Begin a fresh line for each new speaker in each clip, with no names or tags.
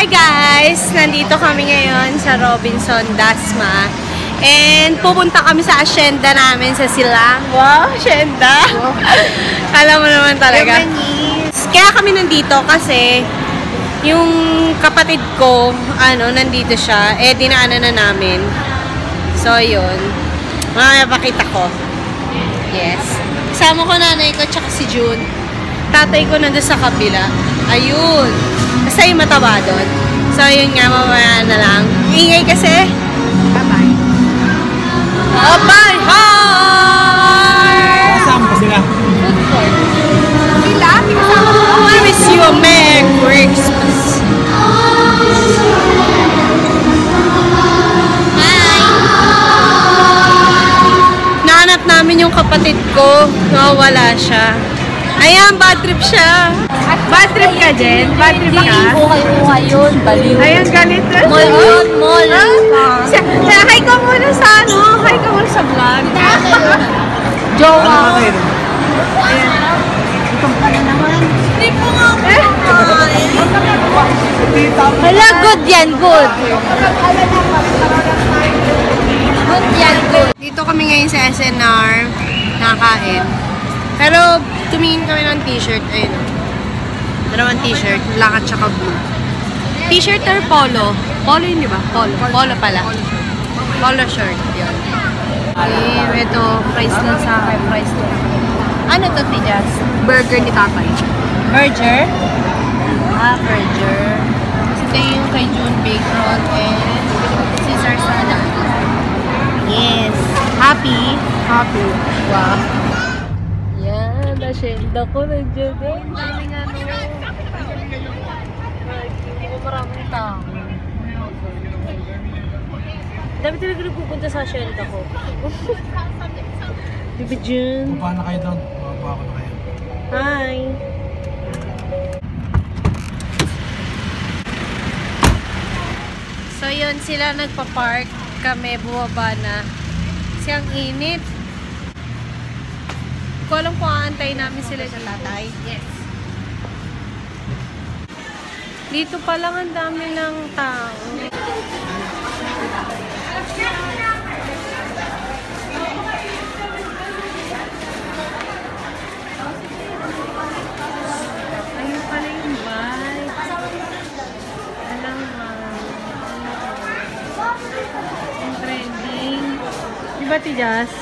Hi guys! Nandito kami ngayon sa Robinson Dasma. And pupunta kami sa asyenda namin sa Silang. Wow, asyenda! Alam mo naman talaga. Kaya kami nandito kasi yung kapatid ko, nandito siya. Eh, dinaanan na namin. So, yun. Mamaya pakita ko. Yes. Kasama ko nanay ko tsaka si June. Tatay ko nandun sa kabila. Ayun. Basta yung mataba doon. So, yun nga, mamaya na lang. Ingay kasi. Bye-bye. Bye-bye! Hi!
Kasama pa sila.
Food court. Sila? I wish you a Merry Christmas. Hi! Nahanap namin yung kapatid ko. Nawawala siya. Ayan, bad trip siya. Bad trip ka, Jen? Bad trip ka?
Buhay yun, baliw.
Ayan, galit.
Mall yun, mall.
Hi ka muna sa hi ka muna sa vlog.
Jowa.
Hindi po nga
Hala, good yan, good. Good yan, good.
Dito kami ngayon sa SNR. Nakakain. Pero tumingin kami ng t-shirt. Ayun. Dalawang t-shirt. Black at saka blue. T-shirt or polo? Polo yun, di ba? Polo. Polo pala. Polo shirt. Yun. Okay, ito. Price lang sa akin. Price lang. Ano to, Tijas? Burger ni tatay. Burger? Burger. Ito yung kay June Bacon and Caesar salad. Yes. Happy? Happy. Wow. Yan. Nasyenda ko. Nandiyan eh. Daming maraming tao. Dami talaga nagpupunta sa asyenda ko. Diba, June?
Baba na kayo doon. Baba ako na kayo.
Hi! So yun, sila nagpa-park. Kami bumaba na. Kasi ang init. Hindi ko alam kung aantayin namin sila sa tatay. Yes. Dito pa lang ang dami ng tao. Ayun pala yung bike. Alam mo. Yung trending. Diba, Tijas?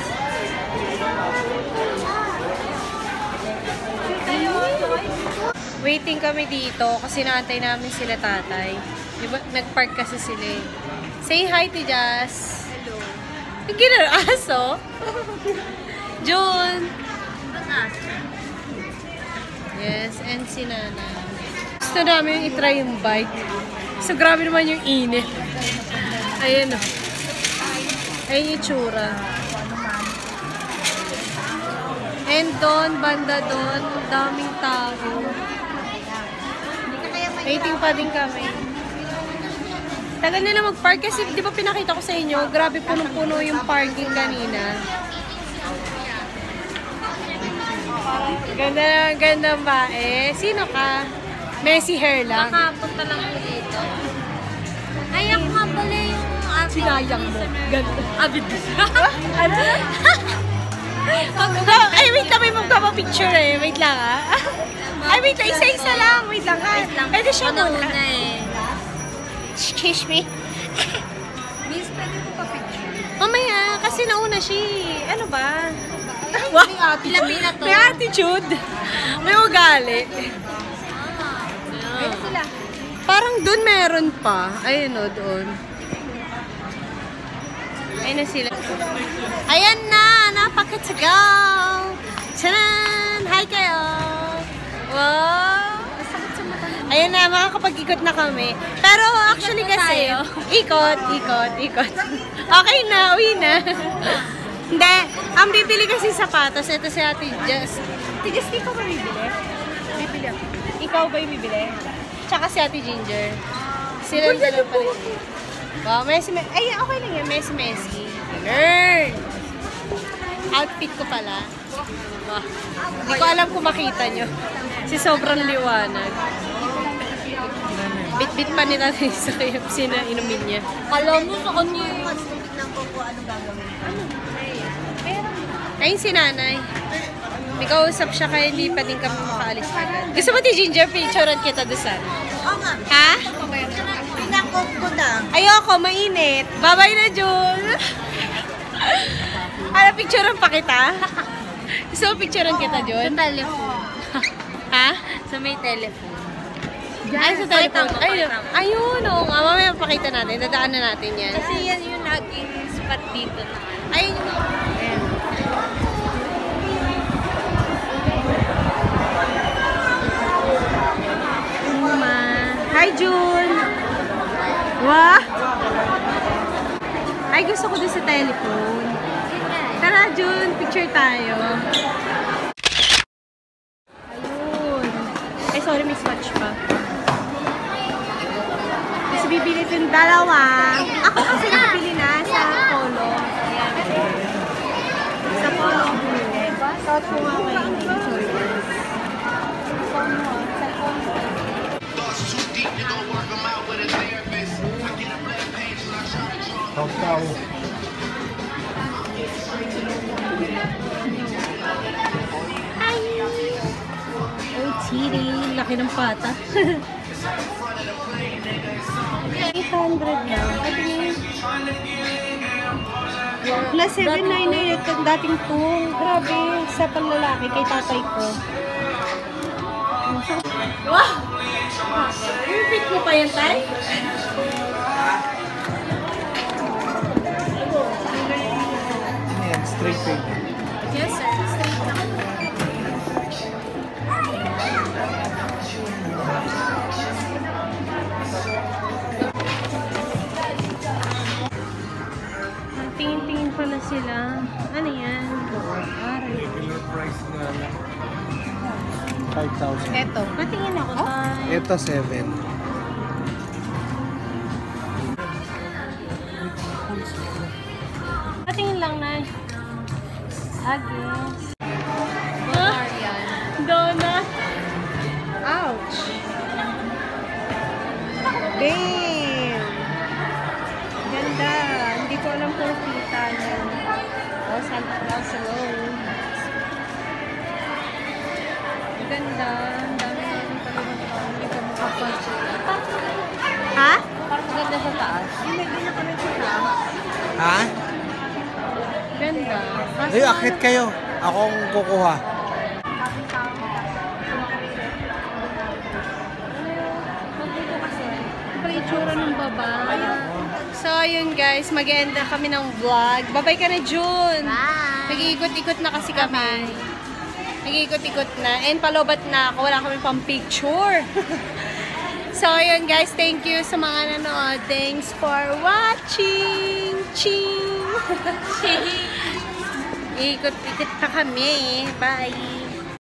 Waiting kami dito kasi naantay namin sila tatay. Diba, nag-park kasi sila eh. Say hi, Tijas. Hello. Ang aso? June. Yes, and si Nana. Gusto namin i-try yung bike. So, grabe naman yung init. Ayan o. Ayan yung tsura. And doon, banda doon, daming tao. Waiting pa din kami. Tagal nila mag-park kasi di ba pinakita ko sa inyo, grabe punong-puno yung parking kanina. Ganda ba eh? Sino ka? Messy hair lang.
Nakapunta lang ko dito. Ay, ako nga pala yung
Sinayang mo. Ganda.
Abid.
Ay, wait lang, may magpapapicture eh. Wait lang ah. Ay, wait lang, isa-isa lang. Wait lang ha. Pwede siya muna. Excuse me.
Miss, pwede ko pa picture?
Mamaya, kasi nauna siya. Ano ba?
May attitude.
May attitude. May ugali.
Ayun sila.
Parang doon meron pa. Ayun o, doon. Ayun na sila. Ayan na! Napakatagaw! Tchanan! Hi kayo! Wow! Ayan na, makakapag-ikot na kami. Pero actually kasi, ikot. Okay na, uwi na. Hindi, ang bibili kasi sapatos. Ito si Ate Jess. Ate Jess, di ka ba bibili? Bibili ako. Ikaw ba yung bibili? Tsaka si Ate Ginger. Sila yung dalawa pa rin. Wow, messy. Ay, okay lang yan. Messy. Learn! Outfit ko pala. Wow. Hindi ko alam kung makita nyo. Kasi sobrang liwanag. Bit-bit pa ni Tatay sa KFC na inumin niya.
Kala mo sa kanya yung mas tignan ko kung anong gagawin.
Ayun si nanay. May kausap siya kaya hindi pa din kami makaalis agad. Gusto mo ti Ginger, picturean kita doon?
Oo nga.
Ha?
Pinakop ko na.
Ayoko, mainit. Bye-bye na, Jul. Ano, picturean pa kita? Gusto mo picturean kita, Jul?
Sa telephone.
Ha?
Sa may telephone.
Ay, sa telephone.
Pakita mo.
Ayun, oo nga. Mamaya pakita natin. Dadaan na natin yan.
Kasi yan yung naging spot dito na.
Ayun. Hi, June! Wah! Ay, gusto ko din sa telephone. Tara, June, picture tayo. Ayun. Ay, sorry, may swatch pa. Kasi bibili din dalawa. Ako kasi bibili na sa Polo. Ayan. Sa Polo. South mo nga kayo. Sorry.
Tao.
Oh, tiri. Laki ng pata. 800 na. Plus 799 ito dating tong. Grabe. Sa panlalaki kay tatay ko. Wow! Repeat mo pa yan, tay?
Ano yan? Straight paper.
Yes, sir. Straight na. Tingin-tingin pala sila. Ano yan?
Regular price nga lang. 5,000.
Eto. Patingin ako, tay.
Ito 7.
Patingin lang, nay. Agis.
Marian.
Donut. Ouch. Damn. Ganda. Hindi ko alam kung kita niya. Oh, Santa Claus alone. Ganda. Ang dami namin talagang tao. Hindi ka makapasok. Ha?
Parang maganda sa taas.
Hindi na kami sa taas.
Ha?
Ganda.
Ay, akit kayo. Akong kukuha.
Magdito kasi. Pala itsura ng baba. So, yun guys. Mag-end na kami ng vlog. Babay ka na, June.
Bye!
Nag-iikot-ikot na kasi kami. Nag-iikot-ikot na. And palobat na ako. Wala kami pang picture. So, yun guys. Thank you sa mga nanood. Thanks for watching. Ching! Ikot-ikot pa kami. Bye!